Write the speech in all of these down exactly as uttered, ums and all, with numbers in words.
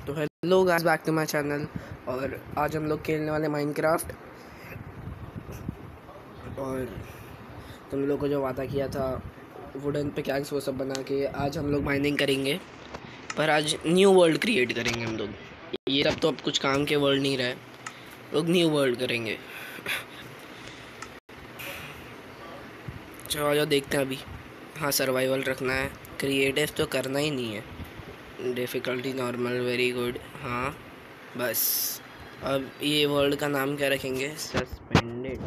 तो hello guys, back to my channel. और आज हम लोग खेलने वाले माइनक्राफ्ट। और तुम लोग को जो वादा किया था वुडन पे कैक्स वो सब बना के आज हम लोग माइनिंग करेंगे। पर आज न्यू वर्ल्ड क्रिएट करेंगे हम लोग। ये सब तो अब कुछ काम के वर्ल्ड नहीं रहे, लोग न्यू वर्ल्ड करेंगे। चलो जो देखते हैं अभी। हाँ, सर्वाइवल रखना है, क्रिएटिव तो करना ही नहीं है। Difficulty normal, very good. हाँ बस। अब ये वर्ल्ड का नाम क्या रखेंगे? सस्पेंडेड।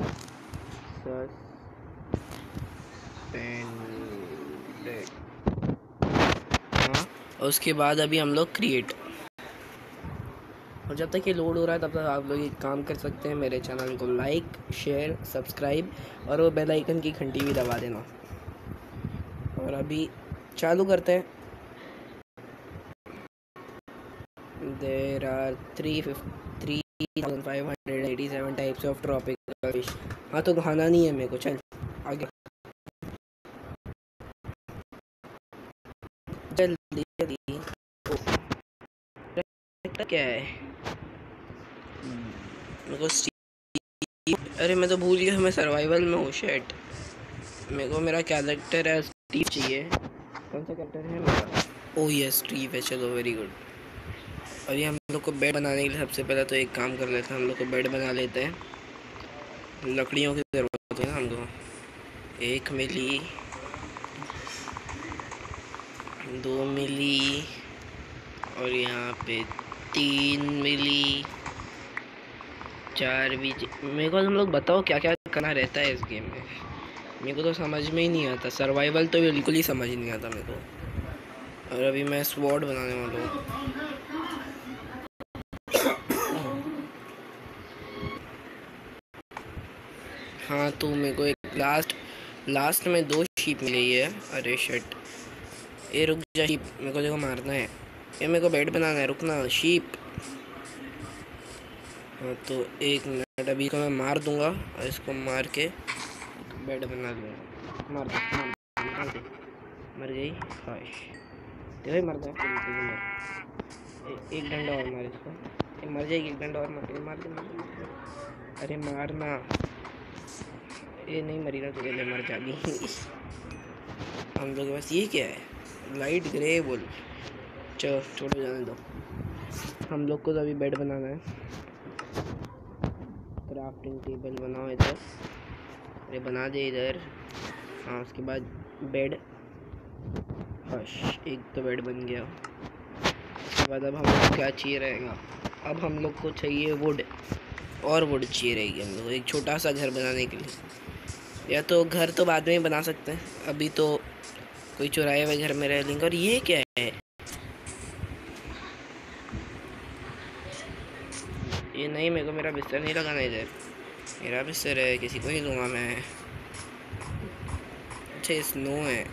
सस्पेंडेड। हाँ, और उसके बाद अभी हम लोग क्रिएट। और जब तक ये लोड हो रहा है तब तक आप लोग एक काम कर सकते हैं, मेरे चैनल को लाइक, शेयर, सब्सक्राइब और वो बेल आइकन की घंटी भी दबा देना। और अभी चालू करते हैं। There are three three thousand five hundred eighty seven types of tropical fish. हाँ तो खाना नहीं है मेरे को, चल आगे जल्दी जल्दी। क्या है मेरे को? अरे मैं तो भूल गया, मैं सर्वाइवल में हूँ। शेट, मेरे को मेरा कैरेक्टर है स्टीव चाहिए। कौन सा कैरेक्टर है मेरा? ओह यस, स्टीव है। चलो वेरी गुड। अभी हम लोग को बेड बनाने के लिए सबसे पहले तो एक काम कर लेते हैं, हम लोग को बेड बना लेते हैं। लकड़ियों की ज़रूरत है ना हमको। एक मिली, दो मिली और यहाँ पे तीन मिली, चार भी। मेरे को हम लोग बताओ क्या क्या करना रहता है इस गेम में। मेरे को तो समझ में ही नहीं आता, सर्वाइवल तो बिल्कुल ही समझ नहीं आता मेरे को। और अभी मैं स्वॉर्ड बनाने वाला हूँ। हाँ तो मेरे को एक लास्ट लास्ट में दो शीप मिली है। अरे शिट, ये रुक जा शीप, मेरे को देखो मारना है। ये मेरे को बेड बनाना है, रुकना शीप। हाँ तो एक मिनट, अभी को मैं मार दूंगा और इसको मार के बेड बना दूंगा। मार दे मार दे, मर गई। हाश देखो मर गया। एक डंडा और मार इसको, ये मर जाएगी। एक डंडा और मार के मार दे मार दे। अरे मारना, ये नहीं मरी ना तो पहले मर जाएगी। हम लोग के पास ये क्या है? लाइट ग्रे बोल। चलो छोड़ो, जाने दो। हम लोग को तो अभी बेड बनाना है। क्राफ्टिंग टेबल बनाओ इधर। अरे बना दे इधर। हाँ उसके बाद बेड। हश, एक तो बेड बन गया। उसके बाद अब हम लोग क्या चाहिए रहेगा? अब हम लोग को चाहिए वुड, और वुड चाहिए रहेगी हम लोग एक छोटा सा घर बनाने के लिए। या तो घर तो बाद में ही बना सकते हैं, अभी तो कोई चुराए हुए घर में रह लेंगे। और ये क्या है? ये नहीं, मेरे को मेरा बिस्तर नहीं लगाना इधर। मेरा बिस्तर है, किसी को नहीं दूंगा मैं। अच्छा स्नो है,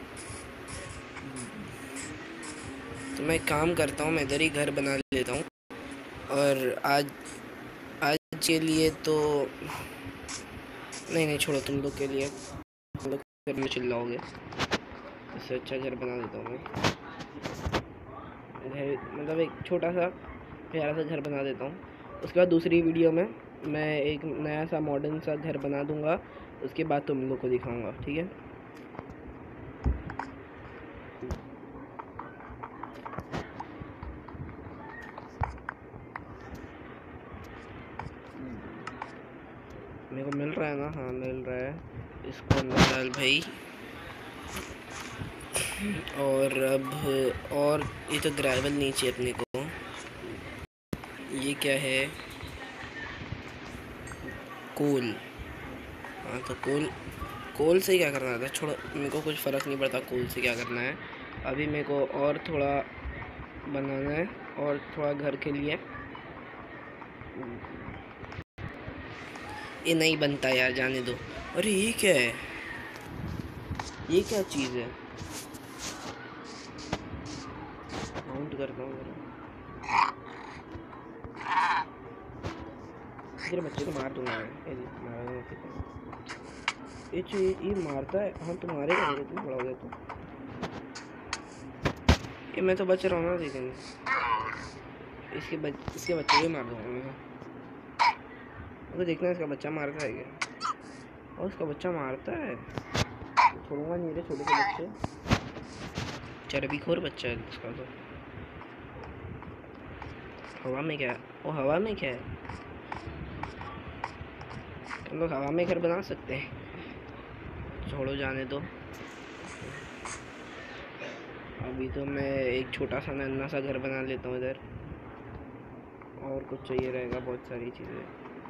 तो मैं काम करता हूँ, मैं इधर ही घर बना लेता हूँ। और आज आज के लिए तो नहीं नहीं छोड़ो, तुम लोग के लिए तुम लोग घर में चिल्लाओगे, इससे अच्छा घर बना देता हूँ मैं। घर मतलब एक छोटा सा प्यारा सा घर बना देता हूँ। उसके बाद दूसरी वीडियो में मैं एक नया सा मॉडर्न सा घर बना दूँगा, उसके बाद तुम लोग को दिखाऊँगा, ठीक है? मेरे को मिल रहा है ना? हाँ मिल रहा है। इसको अंदर डाल भाई। और अब और ये तो ग्रेवल नीचे अपने को। ये क्या है? कोल। हाँ तो कोल कोल से क्या करना था? छोड़ो, मेरे को कुछ फ़र्क नहीं पड़ता कोल से क्या करना है। अभी मेरे को और थोड़ा बनाना है, और थोड़ा घर के लिए। ये नहीं बनता यार, जाने दो। अरे ये क्या है? ये क्या चीज़ है? काउंट करता हूँ जरा। तेरे बच्चे को मार दूंगा मैं। ये चीज ये मारता है। हाँ तुम मारेगा मेरे, तुम बड़ा हो गया तो। ये मैं तो बच रहा हूँ ना, लेकिन इसके बच, इसके बच्चे भी मार दूंगा मैं। तो देखना इसका बच्चा मारता है क्या। और इसका बच्चा मारता है, छोड़ूंगा नहीं रे छोटे छोटे बच्चे। चर्बीखोर बच्चा है इसका तो। हवा में क्या है? वो हवा में क्या है? हम लोग हवा में घर बना सकते हैं। छोड़ो जाने दो। अभी तो मैं एक छोटा सा नन्हा सा घर बना लेता हूँ इधर। और कुछ चाहिए रहेगा, बहुत सारी चीज़ें।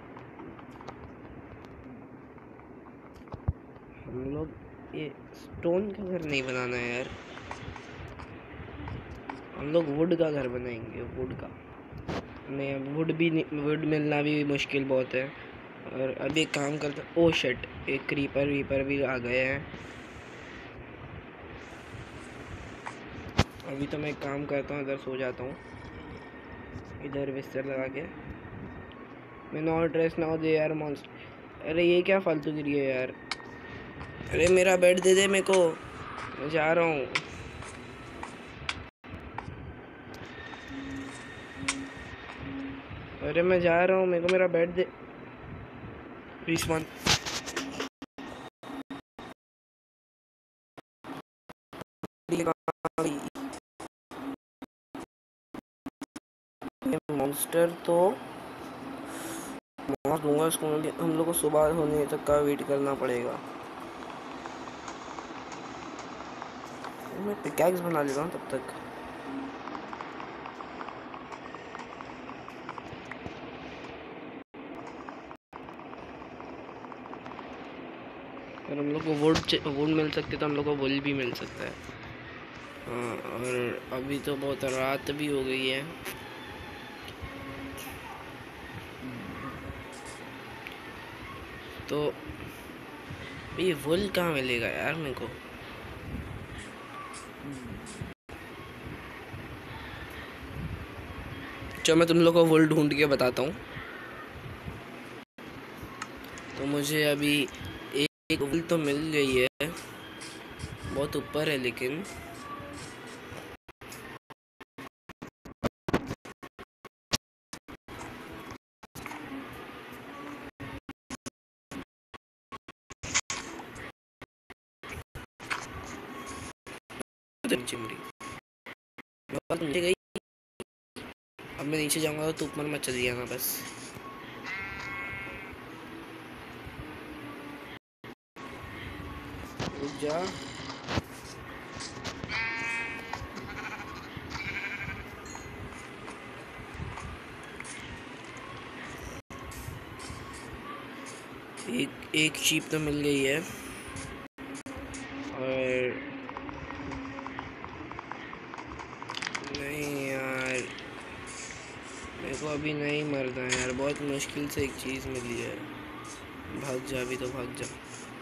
हम लोग ये स्टोन का घर नहीं बनाना है यार, हम लोग वुड का घर बनाएंगे। वुड का नहीं, अब वुड भी वुड मिलना भी मुश्किल बहुत है। और अभी एक काम करते, ओ शिट, एक क्रीपर वीपर भी आ गए हैं। अभी तो मैं एक काम करता हूँ, इधर सो जाता हूँ, इधर बिस्तर लगा के। मैं नॉट ड्रेस ना दे यार मॉन्स्टर। अरे ये क्या फालतू गिरी है यार। अरे मेरा बेड दे दे मेरे को, मैं जा रहा हूँ। अरे मैं जा रहा हूँ, मेरे को मेरा बेड दे। रिस्मान मॉन्स्टर तो मार दूंगा इसको। हम लोग को सुबह होने तक का वेट करना पड़ेगा। मैं पिकैक्स बना लेता हूँ तब तक। अगर हम लोग को वुड वुड मिल सकती है तो हम लोग को वुल भी मिल सकता है। हाँ, और अभी तो बहुत रात भी हो गई है। तो ये वुल कहाँ मिलेगा यार मेरे को। चलो मैं तुम लोग को वुल ढूंढ के बताता हूँ। तो मुझे अभी एक, एक वुल तो मिल गई है, बहुत ऊपर है लेकिन। नीचे मुड़ी नीचे गई। अब मैं नीचे जाऊंगा तो ऊपर मत चली जाना बस। रुक जा। एक एक शीप तो मिल गई है। और नहीं यार, मेरे को अभी नहीं मरना है यार, बहुत मुश्किल से एक चीज़ मिली है। भाग जा, अभी तो भाग जा।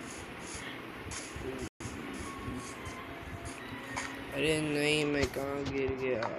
अरे नहीं, मैं कहाँ गिर गया।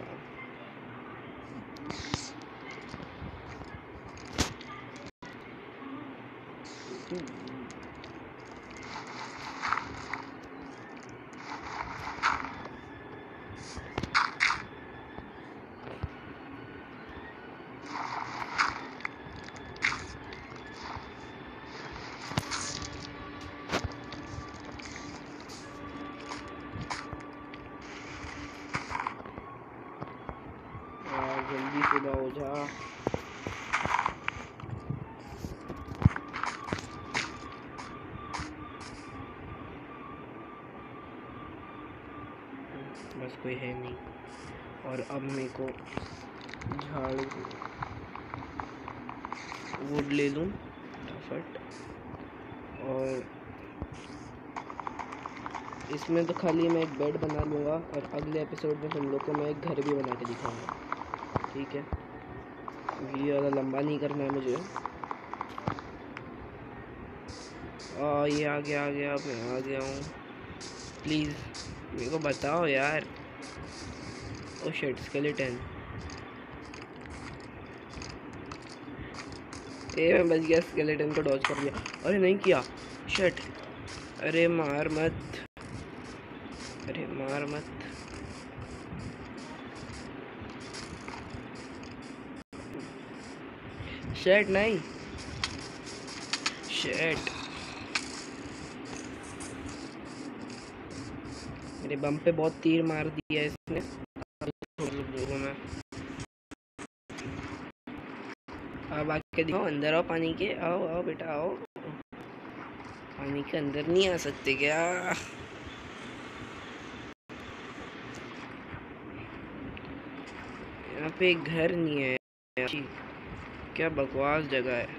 जल्दी सुबह हो जा। बस कोई है नहीं। और अब मेरे को झाड़ू वुड ले लूँ फटाफट। और इसमें तो खाली मैं एक बेड बना लूँगा, और अगले एपिसोड में तुम लोग को मैं एक घर भी बना के दिखाऊँगा, ठीक है। वीडियो ज़्यादा लंबा नहीं करना है मुझे। आ, ये आ गया आ गया मैं आ गया हूँ। प्लीज़ मेरे को बताओ यार। Oh shit, skeleton. ए मैं बच गया, स्केलेटन को डॉज कर लिया। अरे नहीं किया, शिट। अरे मार मत, अरे मार मत। शेट नहीं, शेट मेरे बम पे बहुत तीर मार दिया इसने। मैं अब आके दिखाओ, अंदर आओ पानी के, आओ आओ बेटा आओ। पानी के अंदर नहीं आ सकते क्या? यहाँ पे एक घर नहीं है, क्या बकवास जगह है।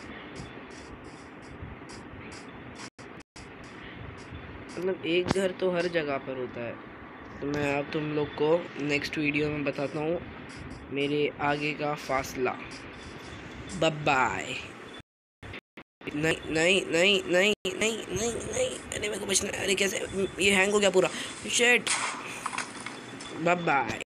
मतलब एक घर तो हर जगह पर होता है। तो मैं अब तुम लोग को नेक्स्ट वीडियो में बताता हूँ मेरे आगे का फासला। Bye bye. नहीं नहीं नहीं नहीं नहीं नहीं नहीं, अरे मेरे को बचना। अरे कैसे, ये हैंग हो गया पूरा, शिट। Bye bye.